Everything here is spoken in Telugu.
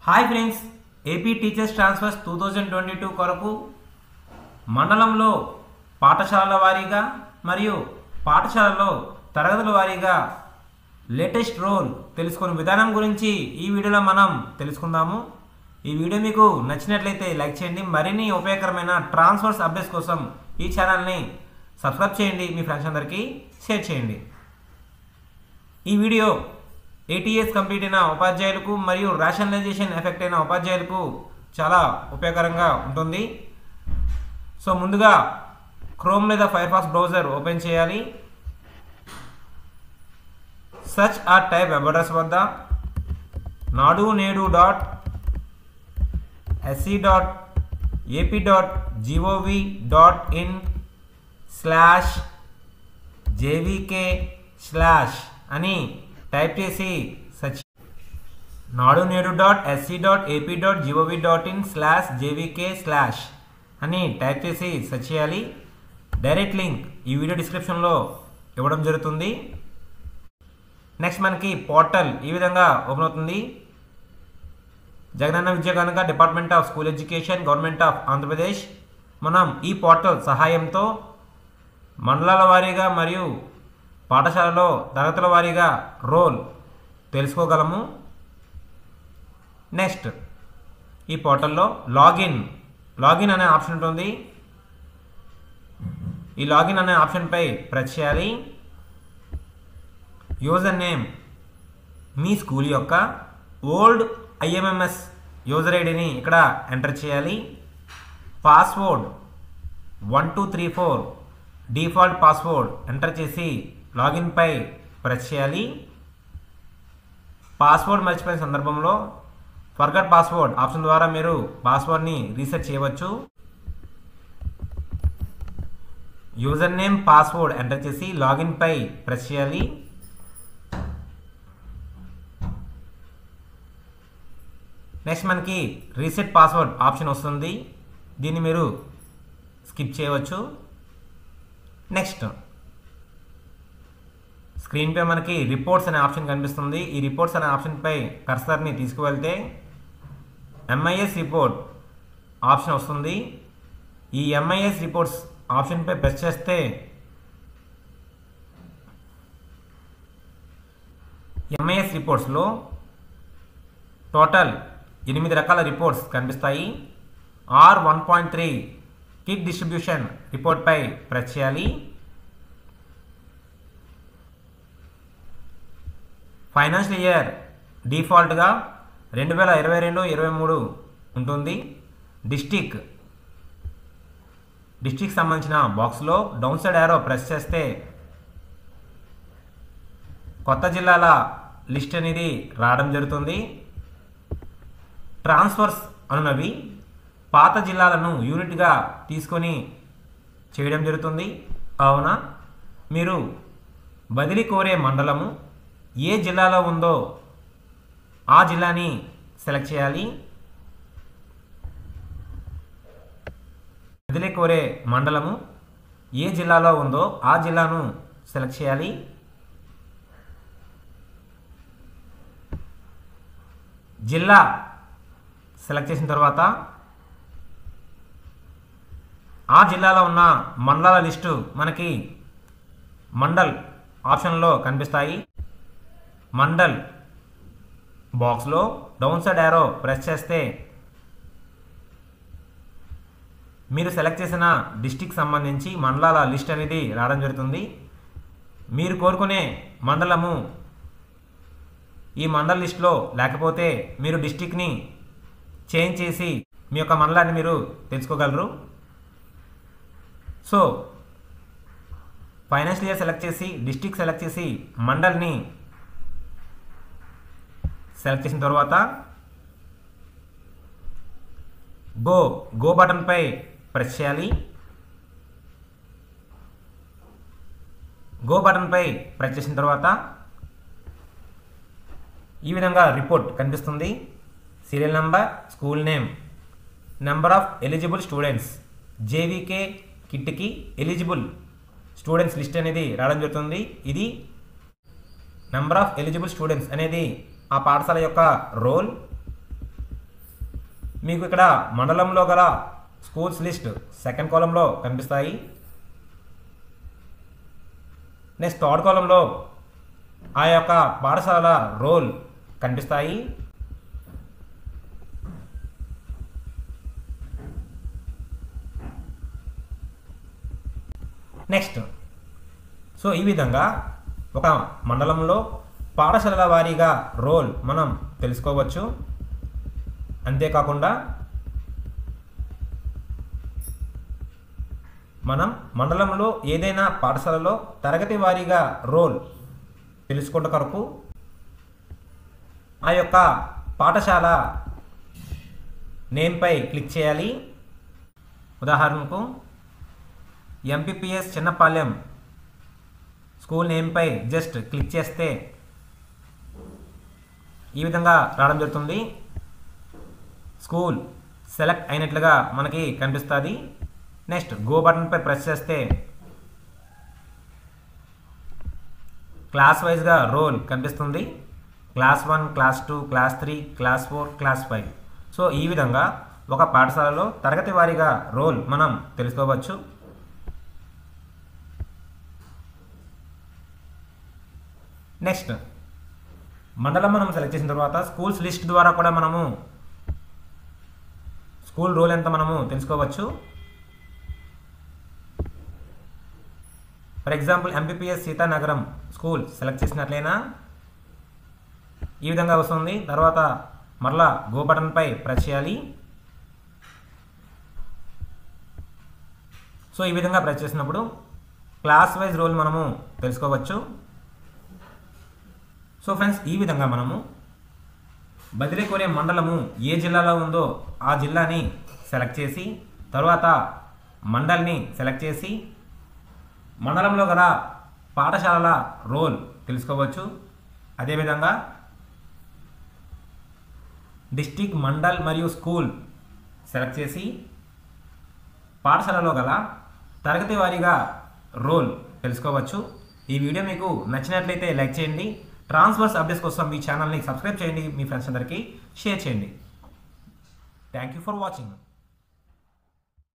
Hi friends, AP teachers transfers 2022 కొరకు మండలంలో పాఠశాలల వారీగా మరియు పాఠశాలలో తరగతుల వారీగా లేటెస్ట్ రోల్ తెలుసుకునే విధానం గురించి ఈ వీడియోలో మనం తెలుసుకుందాము. ఈ వీడియో మీకు నచ్చినట్లయితే లైక్ చేయండి. మరిన్ని ఉపయోగకరమైన ట్రాన్స్ఫర్స్ అప్డేట్స్ కోసం ఈ ఛానల్ని సబ్స్క్రైబ్ చేయండి, మీ ఫ్రెండ్స్ అందరికీ షేర్ చేయండి. ఈ వీడియో ఏటీఎస్ కంప్లీట్ అయిన ఉపాధ్యాయులకు మరియు రేషనలైజేషన్ ఎఫెక్ట్ అయిన ఉపాధ్యాయులకు చాలా ఉపయోగకరంగా ఉంటుంది. సో ముందుగా క్రోమ్ లేదా ఫైర్ ఫాక్స్ బ్రౌజర్ ఓపెన్ చేయాలి. Search or type web address వద్ద nadu.sc.ap.gov.in/jvk/ అని టైప్ చేసి సెర్చ్ nadu.sc.ap.gov.in/jvk/ అని టైప్ చేసి సెర్చ్ చేయాలి. డైరెక్ట్ లింక్ ఈ వీడియో డిస్క్రిప్షన్లో ఇవ్వడం జరుగుతుంది. నెక్స్ట్ మనకి పోర్టల్ ఈ విధంగా ఓపెన్ అవుతుంది. Jagananna Vidya Kanuka department of school education, government of Andhra Pradesh. మనం ఈ పోర్టల్ సహాయంతో మండలాల వారీగా మరియు పాఠశాలలో తరగతుల వారీగా రోల్ తెలుసుకోగలము. నెక్స్ట్ ఈ పోర్టల్లో లాగిన్ అనే ఆప్షన్ ఉంటుంది. ఈ లాగిన్ అనే ఆప్షన్పై ప్రెస్ చేయాలి. యూజర్ నేమ్ మీ స్కూల్ యొక్క ఓల్డ్ ఐఎంఎంఎస్ యూజర్ ఐడిని ఇక్కడ ఎంటర్ చేయాలి. పాస్వర్డ్ 1234 డిఫాల్ట్ పాస్వర్డ్ ఎంటర్ చేసి లాగిన్ పై ప్రెస్ చేయాలి. పాస్వర్డ్ మర్చిపోయిన సందర్భంలో ఫర్గట్ పాస్వర్డ్ ఆప్షన్ ద్వారా మీరు పాస్వర్డ్ని రీసెట్ చేయవచ్చు. యూజర్ నేమ్ పాస్వర్డ్ ఎంటర్ చేసి లాగిన్ పై ప్రెస్ చేయాలి. నెక్స్ట్ మనకి రీసెట్ పాస్వర్డ్ ఆప్షన్ వస్తుంది. దీన్ని మీరు స్కిప్ చేయవచ్చు. నెక్స్ట్ స్క్రీన్పై మనకి రిపోర్ట్స్ అనే ఆప్షన్ కనిపిస్తుంది. ఈ రిపోర్ట్స్ అనే ఆప్షన్పై కర్సర్ని తీసుకువెళ్తే ఎంఐఎస్ రిపోర్ట్ ఆప్షన్ వస్తుంది. ఈ ఎంఐఎస్ రిపోర్ట్స్ ఆప్షన్పై ప్రెస్ చేస్తే ఎంఐఎస్ రిపోర్ట్స్లో టోటల్ 8 రకాల రిపోర్ట్స్ కనిపిస్తాయి. R1.3 కిట్ డిస్ట్రిబ్యూషన్ రిపోర్ట్పై ప్రెస్ చేయాలి. ఫైనాన్షియల్ ఇయర్ డిఫాల్ట్గా 2022-23 ఉంటుంది. డిస్టిక్ సంబంధించిన బాక్స్లో డౌన్ సైడ్ యారో ప్రెస్ చేస్తే కొత్త జిల్లాల లిస్ట్ అనేది రావడం జరుగుతుంది. ట్రాన్స్ఫర్స్ అనునవి పాత జిల్లాలను యూనిట్గా తీసుకొని చేయడం జరుగుతుంది. కావున మీరు బదిలీ కోరే మండలము ఏ జిల్లాలో ఉందో ఆ జిల్లాని సెలెక్ట్ చేయాలి. బదిలీ కోరే మండలము ఏ జిల్లాలో ఉందో ఆ జిల్లాను సెలెక్ట్ చేయాలి. జిల్లా సెలెక్ట్ చేసిన తర్వాత ఆ జిల్లాలో ఉన్న మండలాల లిస్టు మనకి మండల్ ఆప్షన్లో కనిపిస్తాయి. మండల్ బాక్స్లో డౌన్ సైడ్ యారో ప్రెస్ చేస్తే మీరు సెలెక్ట్ చేసిన డిస్టిక్ సంబంధించి మండలాల లిస్ట్ అనేది రావడం జరుగుతుంది. మీరు కోరుకునే మండలము ఈ మండల లిస్టులో లేకపోతే మీరు డిస్టిక్ని చేంజ్ చేసి మీ యొక్క మండలాన్ని మీరు తెలుసుకోగలరు. సో ఫైనాన్షియల్ ఇయర్ సెలెక్ట్ చేసి డిస్టిక్ సెలెక్ట్ చేసి మండల్ని సెలెక్ట్ చేసిన తర్వాత గో బటన్పై ప్రెస్ చేయాలి. గో బటన్పై ప్రెస్ చేసిన తర్వాత ఈ విధంగా రిపోర్ట్ కనిపిస్తుంది. Serial number, school name, number of eligible students, JVK కిట్కి ఎలిజిబుల్ స్టూడెంట్స్ లిస్ట్ అనేది రావడం జరుగుతుంది. ఇది నెంబర్ ఆఫ్ ఎలిజిబుల్ స్టూడెంట్స్ అనేది ఆ పాఠశాల యొక్క రోల్. మీకు ఇక్కడ మండలంలో గల స్కూల్స్ లిస్ట్ సెకండ్ కాలంలో కనిపిస్తాయి. నెక్స్ట్ థర్డ్ కాలంలో ఆ యొక్క పాఠశాల రోల్ కనిపిస్తాయి. నెక్స్ట్ సో ఈ విధంగా ఒక మండలంలో పాఠశాలల వారీగా రోల్ మనం తెలుసుకోవచ్చు. అంతేకాకుండా మనం మండలంలో ఏదైనా పాఠశాలలో తరగతి వారీగా రోల్ తెలుసుకుంటే కొరకు ఆ యొక్క పాఠశాల నేమ్పై క్లిక్ చేయాలి. ఉదాహరణకు ఎంపీపీఎస్ చిన్నపాలెం స్కూల్ నేమ్పై జస్ట్ క్లిక్ చేస్తే ఈ విధంగా రావడం జరుగుతుంది. స్కూల్ సెలెక్ట్ అయినట్లుగా మనకి కనిపిస్తుంది. నెక్స్ట్ గో బటన్పై ప్రెస్ చేస్తే క్లాస్ వైజ్గా రోల్ కనిపిస్తుంది. Class 1, class 2, class 3, class 4, class 5. So ఈ విధంగా ఒక పాఠశాలలో తరగతి వారీగా రోల్ మనం తెలుసుకోవచ్చు. నెక్స్ట్ మండలం మనం సెలెక్ట్ చేసిన తర్వాత స్కూల్స్ లిస్ట్ ద్వారా కూడా మనము స్కూల్ రోల్ ఎంత మనము తెలుసుకోవచ్చు. For example MPPS Seethanagaram school select చేసినట్లయినా ఈ విధంగా వస్తుంది. తర్వాత మరలా గో బటన్పై ప్రెస్ చేయాలి. సో ఈ విధంగా ప్రెస్ చేసినప్పుడు క్లాస్ వైజ్ రోల్ మనము తెలుసుకోవచ్చు. సో ఫ్రెండ్స్ ఈ విధంగా మనము బదిలీ కోరే మండలము ఏ జిల్లాలో ఉందో ఆ జిల్లాని సెలెక్ట్ చేసి తర్వాత మండల్ని సెలెక్ట్ చేసి మండలంలో గల పాఠశాలల రోల్ తెలుసుకోవచ్చు. అదేవిధంగా డిస్టిక్, మండల్ మరియు స్కూల్ సెలెక్ట్ చేసి పాఠశాలలో గల తరగతి వారీగా రోల్ తెలుసుకోవచ్చు. ఈ వీడియో మీకు నచ్చినట్లయితే లైక్ చేయండి. ట్రాన్స్ఫర్స్ అప్డేట్స్ కోసం మీ ఛానల్ని సబ్స్క్రైబ్ చేయండి. మీ ఫ్రెండ్స్ అందరికీ షేర్ చేయండి. Thank you for watching.